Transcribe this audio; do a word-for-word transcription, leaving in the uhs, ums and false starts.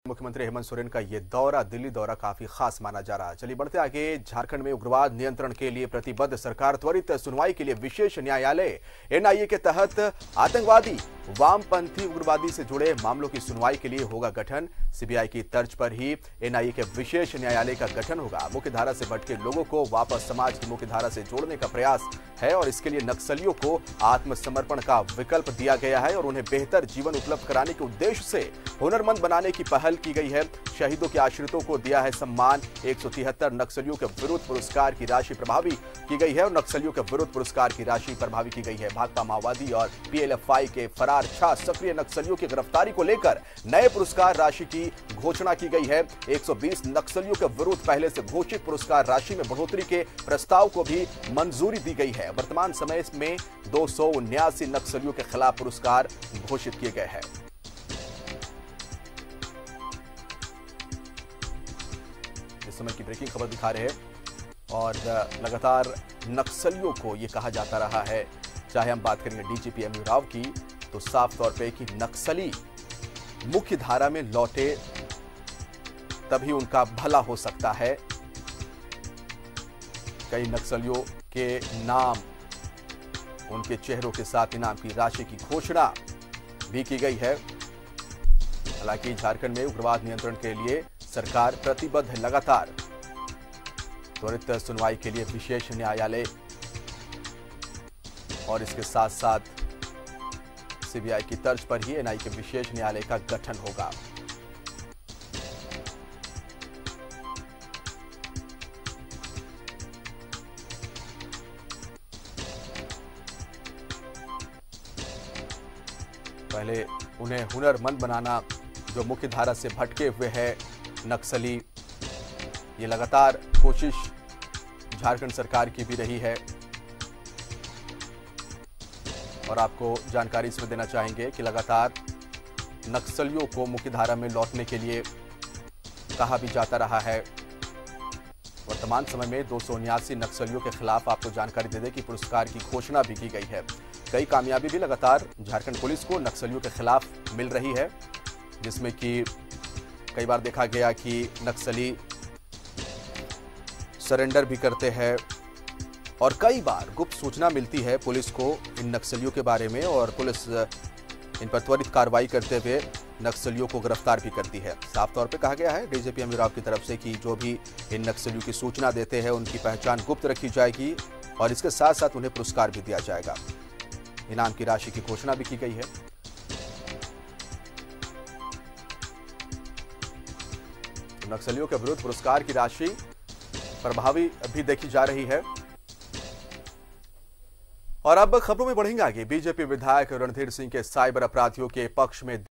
मुख्यमंत्री हेमंत सोरेन का ये दौरा, दिल्ली दौरा काफी खास माना जा रहा है। चलिए बढ़ते आगे। झारखंड में उग्रवाद नियंत्रण के लिए प्रतिबद्ध सरकार त्वरित सुनवाई के लिए विशेष न्यायालय एनआईए के तहत आतंकवादी वामपंथी उग्रवादी से जुड़े मामलों की सुनवाई के लिए होगा गठन। सीबीआई की तर्ज पर ही एनआईए के विशेष न्यायालय का गठन होगा। मुख्य धारा से भटके लोगों को वापस समाज की मुख्य धारा से जोड़ने का प्रयास है और इसके लिए नक्सलियों को आत्मसमर्पण का विकल्प दिया गया है और उन्हें बेहतर जीवन उपलब्ध कराने के उद्देश्य से हुनरमंद बनाने की पहल की गई है। शहीदों के आश्रितों को दिया है सम्मान। एक सौ तिहत्तर नक्सलियों के विरुद्ध पुरस्कार की राशि प्रभावी की गई है और नक्सलियों के विरुद्ध पुरस्कार की राशि प्रभावी की गई है। भाकपा माओवादी और पीएलएफआई के फरार छह सक्रिय नक्सलियों की गिरफ्तारी को लेकर नए पुरस्कार राशि की घोषणा की गई है। एक सौ बीस नक्सलियों के विरुद्ध पहले से घोषित पुरस्कार राशि में बढ़ोतरी के प्रस्ताव को भी मंजूरी दी गई है। वर्तमान समय में दो सौ उन्यासी नक्सलियों के खिलाफ पुरस्कार घोषित किए गए हैं। इस समय की ब्रेकिंग खबर दिखा रहे हैं और लगातार नक्सलियों को यह कहा जाता रहा है, चाहे हम बात करेंगे डीजीपी एमवी राव की, तो साफ तौर पे कि नक्सली मुख्य धारा में लौटे तभी उनका भला हो सकता है। कई नक्सलियों के नाम, उनके चेहरों के साथ इनाम की राशि की घोषणा भी की गई है। हालांकि झारखंड में उग्रवाद नियंत्रण के लिए सरकार प्रतिबद्ध है। लगातार त्वरित सुनवाई के लिए विशेष न्यायालय और इसके साथ साथ सीबीआई की तर्ज पर ही एनआईए के विशेष न्यायालय का गठन होगा। पहले उन्हें हुनरमंद बनाना, जो मुख्य धारा से भटके हुए हैं नक्सली, ये लगातार कोशिश झारखंड सरकार की भी रही है। और आपको जानकारी इसमें देना चाहेंगे कि लगातार नक्सलियों को मुख्य धारा में लौटने के लिए कहा भी जाता रहा है। वर्तमान समय में दो सौ उन्यासी नक्सलियों के खिलाफ आपको जानकारी दे दें कि पुरस्कार की घोषणा भी की गई है। कई कामयाबी भी लगातार झारखंड पुलिस को नक्सलियों के खिलाफ मिल रही है, जिसमें कि कई बार देखा गया कि नक्सली सरेंडर भी करते हैं और कई बार गुप्त सूचना मिलती है पुलिस को इन नक्सलियों के बारे में और पुलिस इन पर त्वरित कार्रवाई करते हुए नक्सलियों को गिरफ्तार भी करती है। साफ तौर पे कहा गया है डीजीपी एमवी राव की तरफ से कि जो भी इन नक्सलियों की सूचना देते हैं उनकी पहचान गुप्त रखी जाएगी और इसके साथ साथ उन्हें पुरस्कार भी दिया जाएगा। इनाम की राशि की घोषणा भी की गई है। नक्सलियों के विरुद्ध पुरस्कार की राशि प्रभावी भी देखी जा रही है। और अब खबरों में बढ़ेंगे आगे। बीजेपी विधायक रणधीर सिंह के साइबर अपराधियों के पक्ष में